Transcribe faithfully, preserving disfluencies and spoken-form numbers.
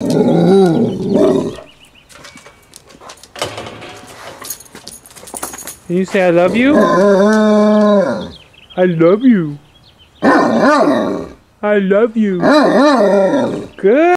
Can you say I love you? I love you. I love you. Good.